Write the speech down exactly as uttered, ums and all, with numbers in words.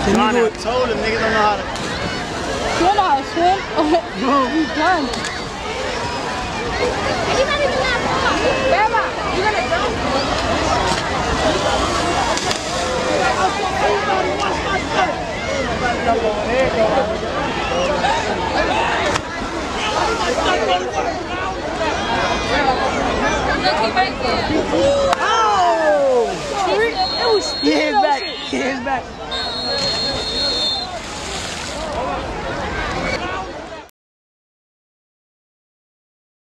John, I told him niggas don't know how to. You don't know how to swim? Oh, he's done. Anybody do that? Grandma, you gonna jump? Everybody watch my skirt. Everybody jump over there, go over there. Right there. Oh! It was He hit back. He hit back.